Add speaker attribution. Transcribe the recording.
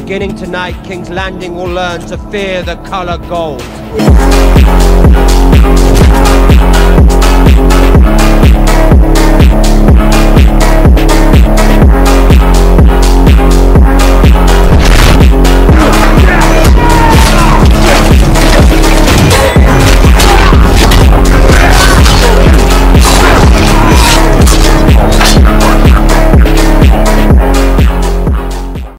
Speaker 1: Beginning tonight, King's Landing will learn to fear the color gold.